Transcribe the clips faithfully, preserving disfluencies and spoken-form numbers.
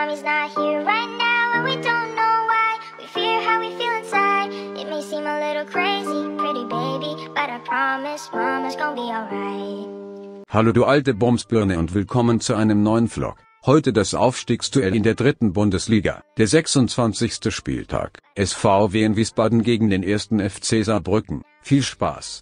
mommy's not here right now, and we don't know why. We fear how we feel inside. It may seem a little crazy, pretty baby, but I promise mama's gonna be alright. Hallo du alte Bumsbirne und willkommen zu einem neuen Vlog. Heute das Aufstiegsduell in der dritten Bundesliga, der sechsundzwanzigste Spieltag. S V Wien Wiesbaden gegen den ersten F C Saarbrücken. Viel Spaß!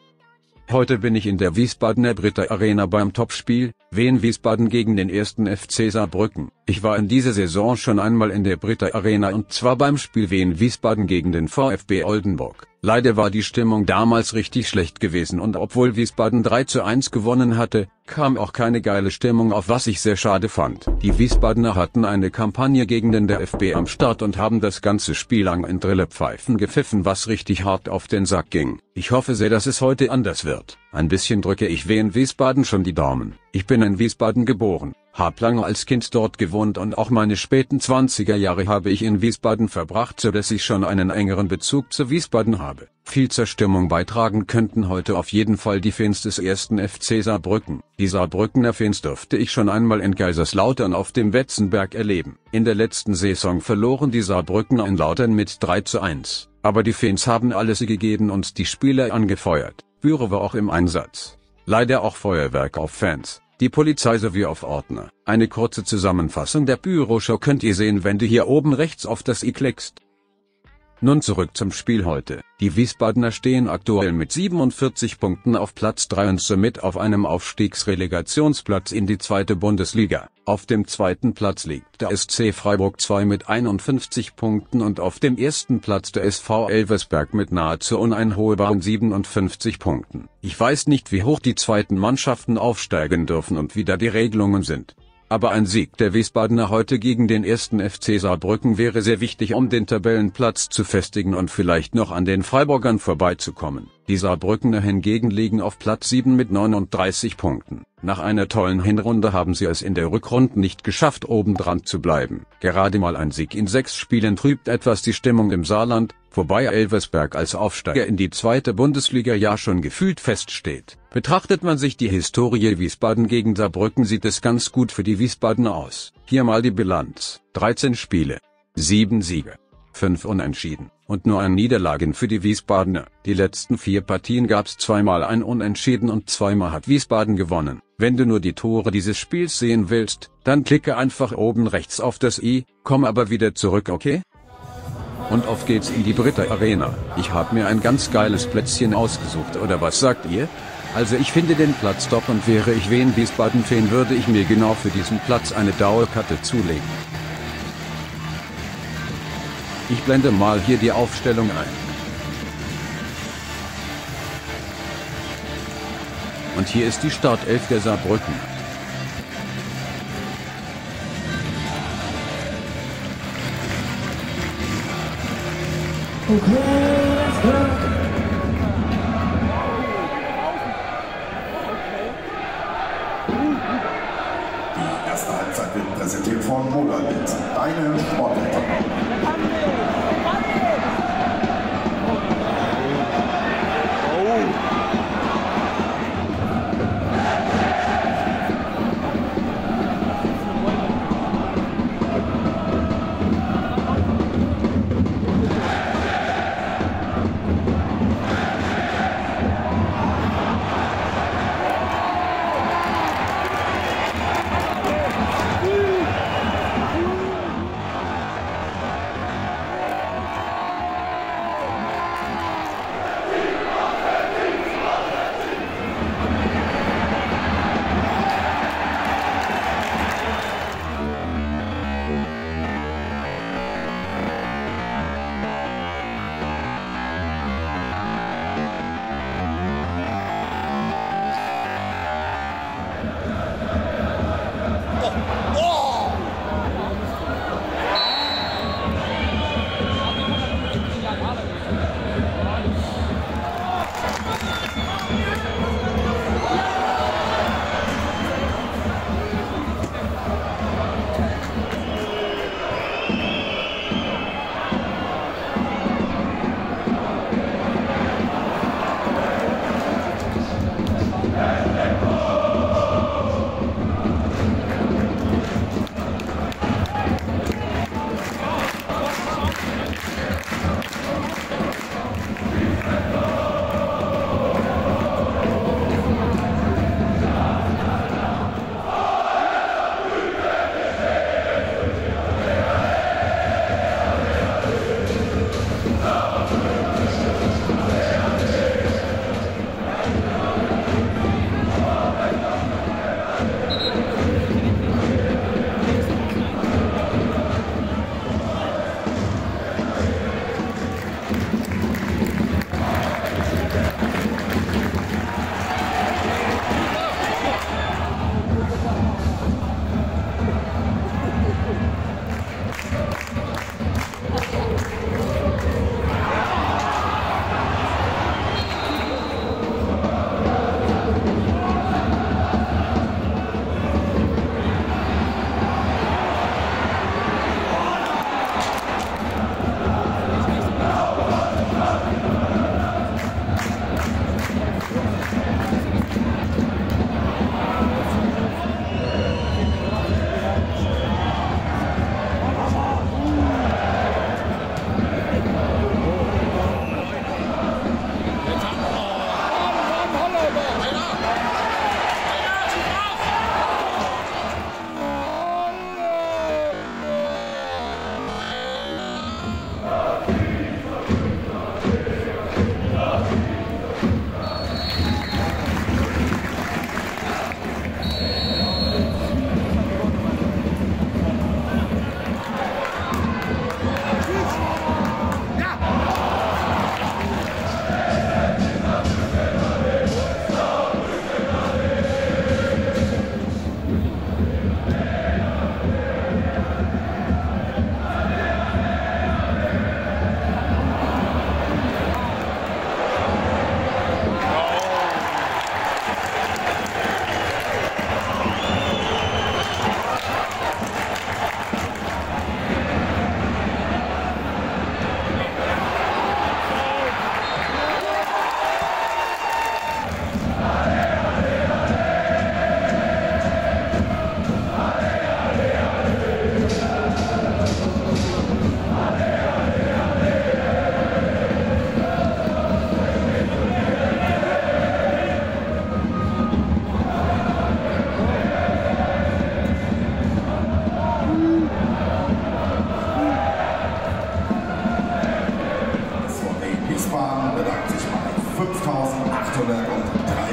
Heute bin ich in der Wiesbadener Britta Arena beim Topspiel, Wien Wiesbaden gegen den ersten F C Saarbrücken. Ich war in dieser Saison schon einmal in der Britta Arena und zwar beim Spiel Wien Wiesbaden gegen den VfB Oldenburg. Leider war die Stimmung damals richtig schlecht gewesen und obwohl Wiesbaden drei zu eins gewonnen hatte, kam auch keine geile Stimmung auf, was ich sehr schade fand. Die Wiesbadener hatten eine Kampagne gegen den VfB am Start und haben das ganze Spiel lang in Drillepfeifen gepfiffen, was richtig hart auf den Sack ging. Ich hoffe sehr, dass es heute anders wird. Ein bisschen drücke ich Wien Wiesbaden schon die Daumen. Ich bin in Wiesbaden geboren, hab lange als Kind dort gewohnt und auch meine späten zwanziger Jahre habe ich in Wiesbaden verbracht, so dass ich schon einen engeren Bezug zu Wiesbaden habe. Viel zur Stimmung beitragen könnten heute auf jeden Fall die Fans des ersten F C Saarbrücken. Die Saarbrückener Fans durfte ich schon einmal in Kaiserslautern auf dem Wetzenberg erleben. In der letzten Saison verloren die Saarbrückener in Lautern mit drei zu eins. Aber die Fans haben alles gegeben und die Spieler angefeuert. Büro war auch im Einsatz. Leider auch Feuerwerk auf Fans, die Polizei sowie auf Ordner. Eine kurze Zusammenfassung der Büroshow könnt ihr sehen, wenn du hier oben rechts auf das i klickst. Nun zurück zum Spiel heute. Die Wiesbadener stehen aktuell mit siebenundvierzig Punkten auf Platz drei und somit auf einem Aufstiegsrelegationsplatz in die zweite Bundesliga. Auf dem zweiten Platz liegt der S C Freiburg zwei mit einundfünfzig Punkten und auf dem ersten Platz der S V Elversberg mit nahezu uneinholbaren siebenundfünfzig Punkten. Ich weiß nicht, wie hoch die zweiten Mannschaften aufsteigen dürfen und wie da die Regelungen sind. Aber ein Sieg der Wiesbadener heute gegen den ersten F C Saarbrücken wäre sehr wichtig, um den Tabellenplatz zu festigen und vielleicht noch an den Freiburgern vorbeizukommen. Die Saarbrückener hingegen liegen auf Platz sieben mit neununddreißig Punkten. Nach einer tollen Hinrunde haben sie es in der Rückrunde nicht geschafft, obendran zu bleiben. Gerade mal ein Sieg in sechs Spielen trübt etwas die Stimmung im Saarland, wobei Elversberg als Aufsteiger in die zweite Bundesliga ja schon gefühlt feststeht. Betrachtet man sich die Historie Wiesbaden gegen Saarbrücken, sieht es ganz gut für die Wiesbadener aus. Hier mal die Bilanz: dreizehn Spiele, sieben Siege, fünf Unentschieden und nur ein Niederlagen für die Wiesbadener. Die letzten vier Partien gab's zweimal ein Unentschieden und zweimal hat Wiesbaden gewonnen. Wenn du nur die Tore dieses Spiels sehen willst, dann klicke einfach oben rechts auf das i, komm aber wieder zurück, okay? Und auf geht's in die Britta Arena. Ich hab mir ein ganz geiles Plätzchen ausgesucht, oder was sagt ihr? Also ich finde den Platz top und wäre ich Wien Wiesbaden-Fan, würde ich mir genau für diesen Platz eine Dauerkarte zulegen. Ich blende mal hier die Aufstellung ein. Und hier ist die Startelf der Saarbrücken. Okay, let's go. Die erste Halbzeit wird präsentiert von Mogalit, deine Sportwette.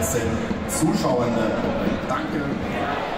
dreizehn Zuschauende. Danke.